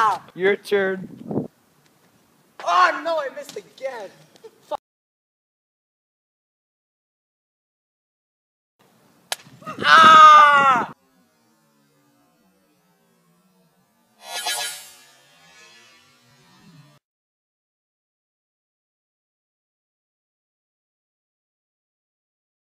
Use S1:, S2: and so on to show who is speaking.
S1: Your turn.
S2: Oh no, I missed again. Ah!